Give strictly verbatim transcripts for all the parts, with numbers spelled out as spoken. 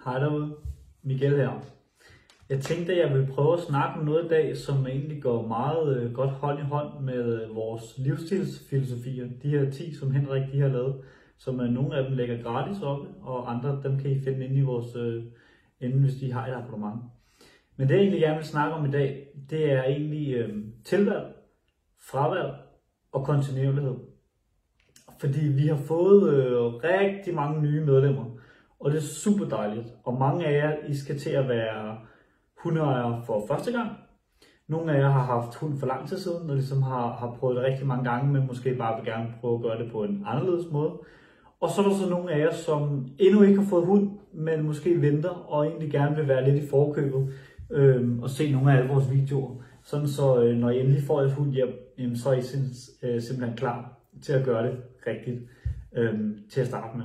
Hej derude, Miguel her. Jeg tænkte, at jeg ville prøve at snakke om noget i dag, som egentlig går meget øh, godt hånd i hånd med øh, vores livsstilsfilosofier. De her ti, som Henrik de har lavet, som øh, nogle af dem lægger gratis op, og andre dem kan I finde inde i vores, øh, inde, hvis I har et abonnement. Men det jeg egentlig gerne vil snakke om i dag, det er egentlig øh, tilvalg, fravalg og kontinuerlighed. Fordi vi har fået øh, rigtig mange nye medlemmer, og det er super dejligt. Og mange af jer, I skal til at være hundeejere for første gang. Nogle af jer har haft hund for lang tid siden, og ligesom har, har prøvet det rigtig mange gange, men måske bare vil gerne prøve at gøre det på en anderledes måde. Og så er der så nogle af jer, som endnu ikke har fået hund, men måske venter og egentlig gerne vil være lidt i forkøbet øh, og se nogle af alle vores videoer. Sådan så øh, når I endelig får et hund hjem, øh, så er I øh, simpelthen klar til at gøre det rigtigt øh, til at starte med.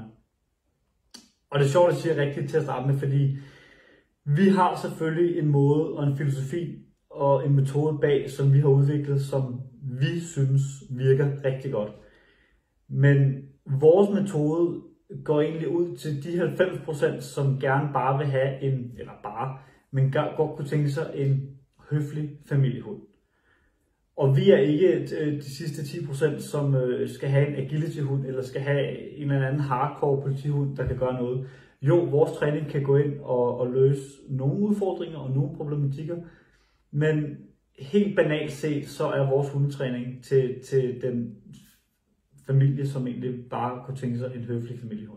Og det er sjovt at sige rigtigt til at starte med, fordi vi har selvfølgelig en måde og en filosofi og en metode bag, som vi har udviklet, som vi synes virker rigtig godt. Men vores metode går egentlig ud til de halvfems procent, som gerne bare vil have en, eller bare, men godt kunne tænke sig en høflig familiehund. Og vi er ikke de sidste ti procent, som skal have en agility-hund, eller skal have en eller anden hardcore politihund, der kan gøre noget. Jo, vores træning kan gå ind og, og løse nogle udfordringer og nogle problematikker, men helt banalt set, så er vores hundetræning til, til den familie, som egentlig bare kunne tænke sig en høflig familiehund.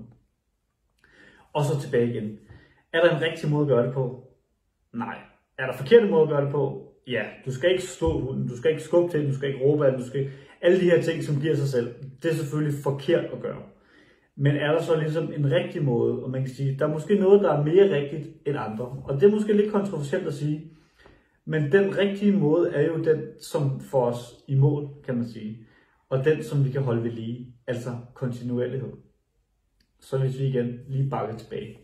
Og så tilbage igen. Er der en rigtig måde at gøre det på? Nej. Er der forkerte måde at gøre det på? Ja. Du skal ikke slå hunden, du skal ikke skubbe til den, du skal ikke råbe af den, du skal alle de her ting, som giver sig selv. Det er selvfølgelig forkert at gøre. Men er der så ligesom en rigtig måde, og man kan sige, der er måske noget, der er mere rigtigt end andre. Og det er måske lidt kontroversielt at sige, men den rigtige måde er jo den, som får os i mål, kan man sige. Og den, som vi kan holde ved lige, altså kontinuerlighed. Så hvis vi igen lige bakker tilbage.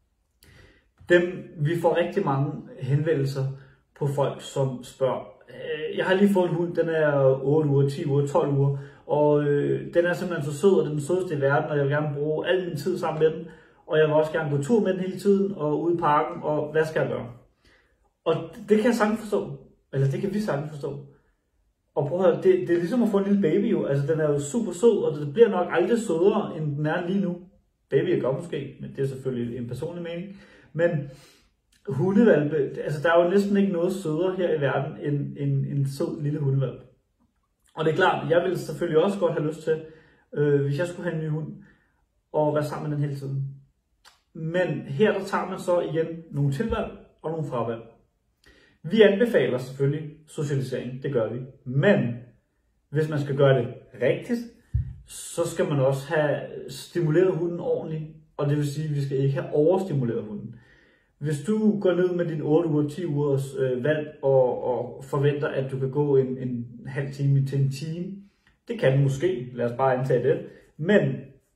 Dem, vi får rigtig mange henvendelser på folk, som spørger, jeg har lige fået en hund, den er otte uger, ti uger, tolv uger, og øh, den er simpelthen så sød, og den sødeste i verden, og jeg vil gerne bruge al min tid sammen med den, og jeg vil også gerne gå tur med den hele tiden, og ude i parken, og hvad skal jeg gøre? Og det kan jeg sagtens forstå, eller det kan vi sagtens forstå. Og prøv at høre, det, det er ligesom at få en lille baby jo, altså den er jo super sød, og det bliver nok aldrig sødere, end den er lige nu. Baby er godt måske, men det er selvfølgelig en personlig mening, men hundevalpe, altså der er jo næsten ikke noget sødere her i verden, end en, en sød lille hundevalp. Og det er klart, jeg ville selvfølgelig også godt have lyst til, øh, hvis jeg skulle have en ny hund, og være sammen med den hele tiden. Men her der tager man så igen nogle tilvalg og nogle fravalg. Vi anbefaler selvfølgelig socialisering, det gør vi. Men hvis man skal gøre det rigtigt, så skal man også have stimuleret hunden ordentligt. Og det vil sige, at vi skal ikke have overstimuleret hunden. Hvis du går ned med din otte uger, ti ugers øh, valg og, og forventer, at du kan gå en, en halv time til en time, det kan du måske, lad os bare antage det. Men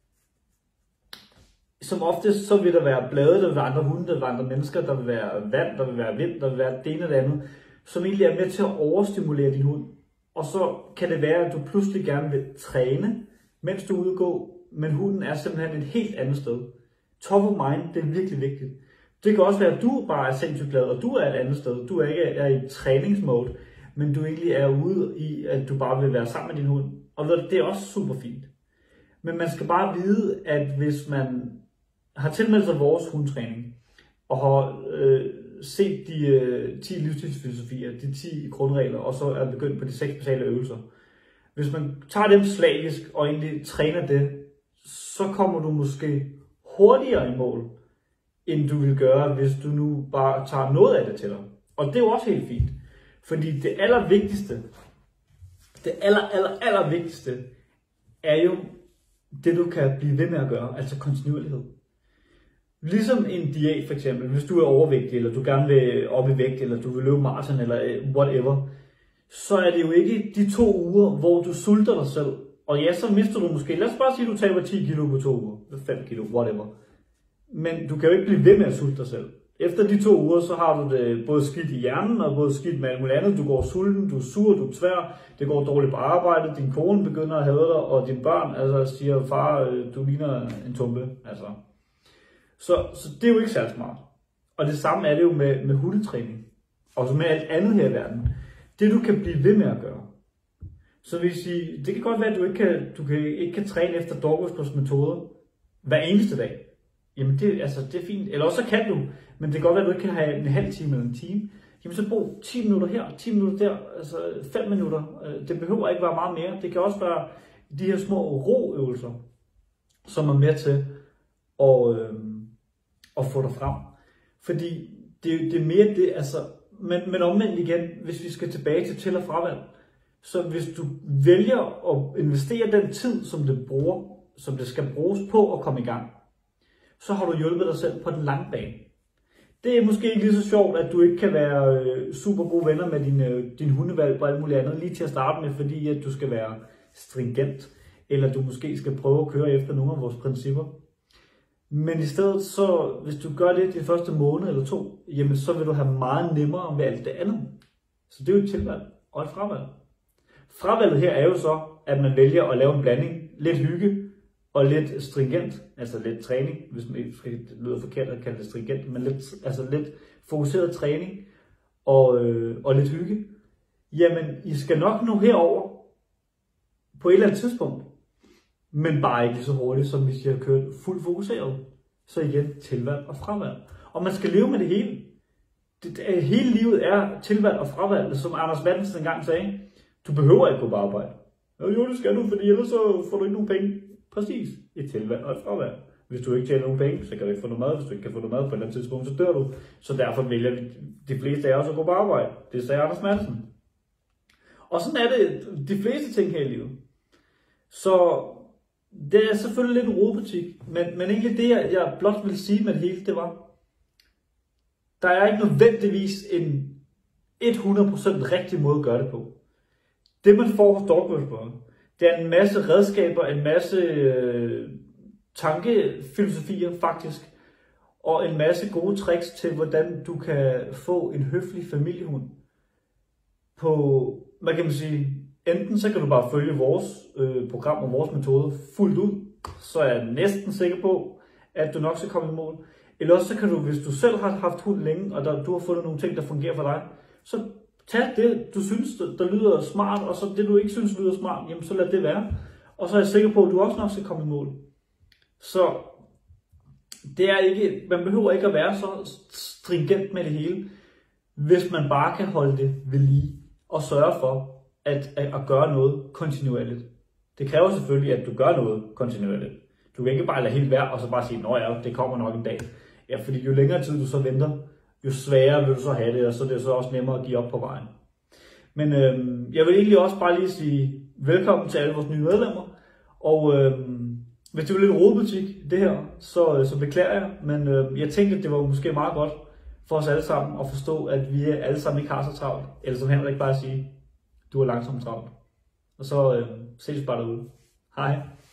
som oftest, så vil der være blade, der vil være andre hunde, der vil være andre mennesker, der vil være vand, der vil være vind, der vil være det ene eller andet, som egentlig er med til at overstimulere din hund. Og så kan det være, at du pludselig gerne vil træne, mens du er ude at gå, men hunden er simpelthen et helt andet sted. Top of mind, det er virkelig vigtigt. Det kan også være, at du bare er sindssygt glad, og du er et andet sted. Du er ikke er i træningsmode, men du egentlig er ude i, at du bare vil være sammen med din hund. Og det er også super fint. Men man skal bare vide, at hvis man har tilmeldt sig vores hundetræning, og har øh, set de øh, ti livsstilsfilosofier, de ti grundregler, og så er begyndt på de seks basale øvelser. Hvis man tager dem slavisk og egentlig træner det, så kommer du måske hurtigere i mål, end du vil gøre, hvis du nu bare tager noget af det til dig. Og det er jo også helt fint. Fordi det allervigtigste, det aller, aller, aller vigtigste, er jo det, du kan blive ved med at gøre, altså kontinuerlighed. Ligesom en diæt for eksempel, hvis du er overvægtig, eller du gerne vil op i vægt, eller du vil løbe maraton, eller whatever, så er det jo ikke de to uger, hvor du sulter dig selv. Og ja, så mister du måske, lad os bare sige, at du taber ti kilo på to uger, fem kilo, whatever. Men du kan jo ikke blive ved med at sulte dig selv. Efter de to uger, så har du det både skidt i hjernen og både skidt med alt muligt andet. Du går sulten, du er sur, du er tvær, det går dårligt på arbejde, din kone begynder at hade dig, og dine børn altså, siger, far, du ligner en tumpe. Altså. Så, så det er jo ikke særlig smart. Og det samme er det jo med, med hundetræning. Og så med alt andet her i verden. Det du kan blive ved med at gøre. Så vil sige, det kan godt være, at du ikke kan, du kan, ikke kan træne efter dog whispers metoder hver eneste dag. Jamen det, altså, det er fint. Eller også så kan du, men det kan godt være, at du ikke kan have en halv time eller en time. Jamen så brug ti minutter her, ti minutter der, altså fem minutter. Det behøver ikke være meget mere. Det kan også være de her små roøvelser, som er med til at, øh, at få dig frem. Fordi det, det er mere det, altså, men, men omvendt igen, hvis vi skal tilbage til til- og fravalg, så hvis du vælger at investere den tid, som det, bruger, som det skal bruges på at komme i gang, så har du hjulpet dig selv på den lange bane. Det er måske ikke lige så sjovt, at du ikke kan være øh, super gode venner med din, øh, din hundevalg og alt muligt andet lige til at starte med, fordi at du skal være stringent, eller du måske skal prøve at køre efter nogle af vores principper. Men i stedet, så hvis du gør det de første måned eller to, jamen så vil du have meget nemmere med alt det andet. Så det er jo et tilvalg og et fravalg. Fravalget her er jo så, at man vælger at lave en blanding, lidt hygge og lidt stringent, altså lidt træning, hvis man ikke lyder forkert at kalde det stringent, men lidt, altså lidt fokuseret træning og, øh, og lidt hygge. Jamen, I skal nok nå herover på et eller andet tidspunkt, men bare ikke lige så hurtigt, som hvis I har kørt fuldt fokuseret. Så igen, tilvalg og fravalg. Og man skal leve med det hele. Det, det, hele livet er tilvalg og fravalg, som Anders Matthesen engang sagde. Du behøver ikke gå på arbejde. Jo, jo, det skal du, fordi ellers så får du ikke nogen penge. Præcis. Et tilvalg og et fravalg. Hvis du ikke tjener nogen penge, så kan du ikke få noget mad. Hvis du ikke kan få noget mad på et eller andet tidspunkt, så dør du. Så derfor vælger de fleste af os at gå på arbejde. Det sagde Anders Matthesen. Og sådan er det de fleste ting her i livet. Så det er selvfølgelig lidt en rodebutik, men, men egentlig det, jeg blot vil sige med det hele, det var, der er ikke nødvendigvis en hundrede procent rigtig måde at gøre det på. Det man får hos dog whisperer, det er en masse redskaber, en masse øh, tankefilosofier faktisk, og en masse gode tricks til, hvordan du kan få en høflig familiehund på, hvad kan man sige, enten så kan du bare følge vores øh, program og vores metode fuldt ud, så er jeg næsten sikker på, at du nok skal komme i mål. Eller også så kan du, hvis du selv har haft hund længe, og der, du har fundet nogle ting, der fungerer for dig, så tag det, du synes, der, der lyder smart, og så det, du ikke synes lyder smart, jamen så lad det være. Og så er jeg sikker på, at du også nok skal komme i mål. Så det er ikke, man behøver ikke at være så stringent med det hele, hvis man bare kan holde det ved lige og sørge for, At, at, at gøre noget kontinuerligt. Det kræver selvfølgelig, at du gør noget kontinuerligt. Du kan ikke bare lade helt være, og så bare sige, nå ja, det kommer nok en dag. Ja, fordi jo længere tid du så venter, jo sværere vil du så have det, og så er det så også nemmere at give op på vejen. Men øhm, jeg vil egentlig også bare lige sige velkommen til alle vores nye medlemmer. Og øhm, hvis det var lidt rodebutik, det her, så, så beklager jeg. Men øhm, jeg tænkte, at det var måske meget godt for os alle sammen at forstå, at vi alle sammen ikke har så travlt. Eller som Henrik bare siger, du er langsomt travlt. Og så øh, ses bare derude. Hej.